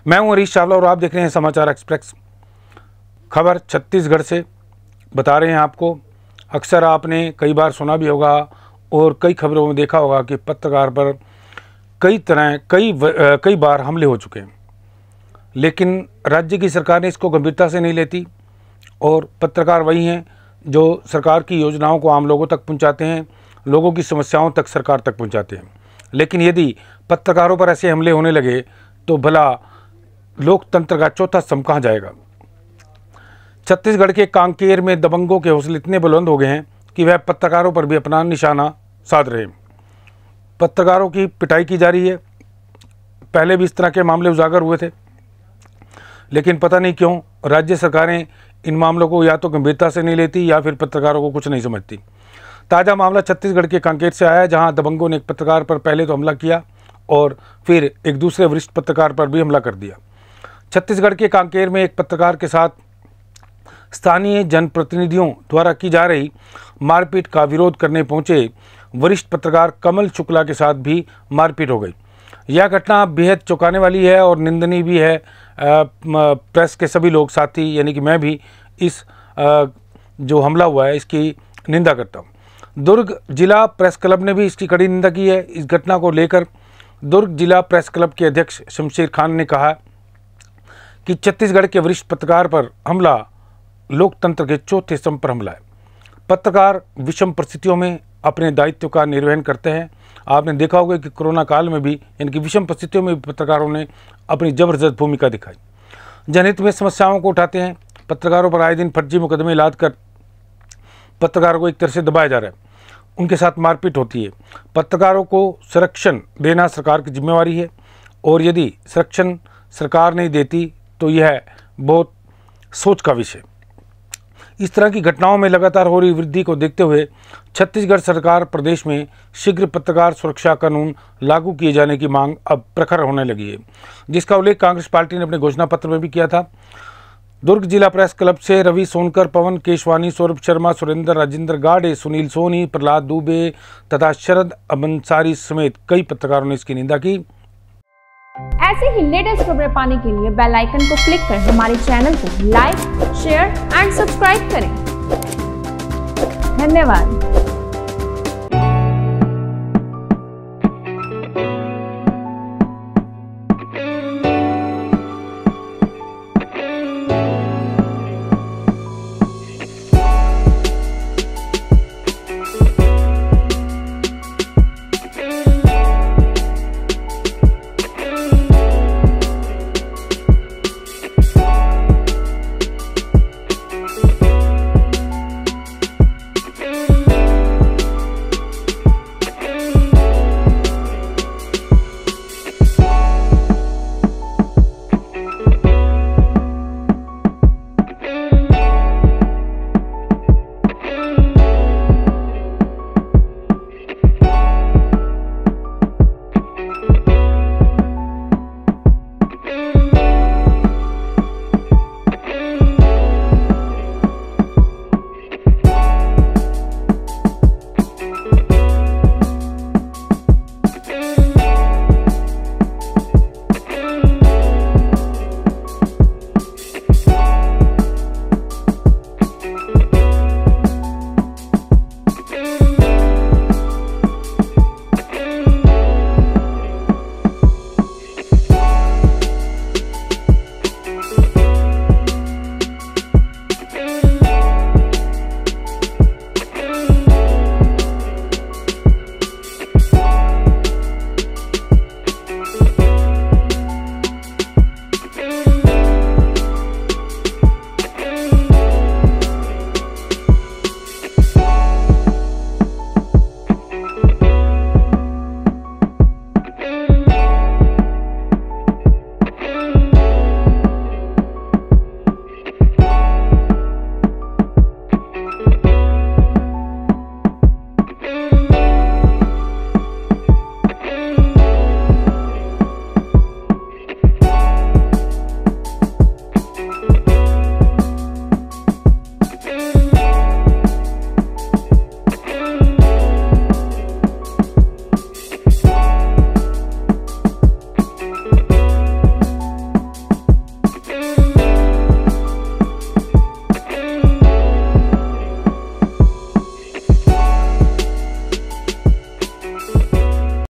मैं हूं हरीश चावला और आप देख रहे हैं समाचार एक्सप्रेस। खबर छत्तीसगढ़ से बता रहे हैं आपको। अक्सर आपने कई बार सुना भी होगा और कई खबरों में देखा होगा कि पत्रकार पर कई बार हमले हो चुके हैं, लेकिन राज्य की सरकार ने इसको गंभीरता से नहीं लेती और पत्रकार वही हैं जो सरकार की योजनाओं को आम लोगों तक पहुंचाते हैं, लोगों की समस्याओं तक सरकार तक पहुंचाते हैं। लेकिन यदि पत्रकारों पर ऐसे हमले होने लगे तो भला लोकतंत्र का चौथा स्तंभ कहाँ जाएगा। छत्तीसगढ़ के कांकेर में दबंगों के हौसले इतने बुलंद हो गए हैं कि वह पत्रकारों पर भी अपना निशाना साध रहे हैं। पत्रकारों की पिटाई की जा रही है। पहले भी इस तरह के मामले उजागर हुए थे, लेकिन पता नहीं क्यों राज्य सरकारें इन मामलों को या तो गंभीरता से नहीं लेती या फिर पत्रकारों को कुछ नहीं समझती। ताज़ा मामला छत्तीसगढ़ के कांकेर से आया है, जहां दबंगों ने एक पत्रकार पर पहले तो हमला किया और फिर एक दूसरे वरिष्ठ पत्रकार पर भी हमला कर दिया। छत्तीसगढ़ के कांकेर में एक पत्रकार के साथ स्थानीय जनप्रतिनिधियों द्वारा की जा रही मारपीट का विरोध करने पहुंचे वरिष्ठ पत्रकार कमल शुक्ला के साथ भी मारपीट हो गई। यह घटना बेहद चौंकाने वाली है और निंदनीय भी है। प्रेस के सभी लोग साथी यानी कि मैं भी इस जो हमला हुआ है इसकी निंदा करता हूं। दुर्ग जिला प्रेस क्लब ने भी इसकी कड़ी निंदा की है। इस घटना को लेकर दुर्ग जिला प्रेस क्लब के अध्यक्ष शमशेर खान ने कहा कि छत्तीसगढ़ के वरिष्ठ पत्रकार पर हमला लोकतंत्र के चौथे स्तंभ पर हमला है। पत्रकार विषम परिस्थितियों में अपने दायित्व का निर्वहन करते हैं। आपने देखा होगा कि कोरोना काल में भी यानी कि विषम परिस्थितियों में भी पत्रकारों ने अपनी जबरदस्त भूमिका दिखाई। जनहित में समस्याओं को उठाते हैं। पत्रकारों पर आए दिन फर्जी मुकदमे लाद कर पत्रकारों को एक तरह से दबाया जा रहा है, उनके साथ मारपीट होती है। पत्रकारों को संरक्षण देना सरकार की जिम्मेवारी है और यदि संरक्षण सरकार नहीं देती तो यह बहुत सोच का विषय। इस तरह की घटनाओं में लगातार हो रही वृद्धि को देखते हुए छत्तीसगढ़ सरकार प्रदेश में शीघ्र पत्रकार सुरक्षा कानून लागू किए जाने की मांग अब प्रखर होने लगी है, जिसका उल्लेख कांग्रेस पार्टी ने अपने घोषणा पत्र में भी किया था। दुर्ग जिला प्रेस क्लब से रवि सोनकर, पवन केशवानी, सौरभ शर्मा, सुरेंद्र, राजेंद्र गाड़े, सुनील सोनी, प्रहलाद दुबे तथा शरद अंसारी समेत कई पत्रकारों ने इसकी निंदा की। ऐसे ही लेटेस्ट खबरें पाने के लिए बेल आइकन को क्लिक कर हमारे चैनल को लाइक, शेयर एंड सब्सक्राइब करें। धन्यवाद।